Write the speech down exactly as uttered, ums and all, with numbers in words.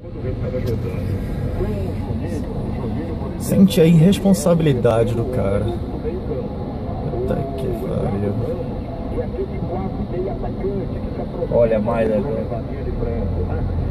Sente a irresponsabilidade do cara. Puta que pariu. Olha mais, né?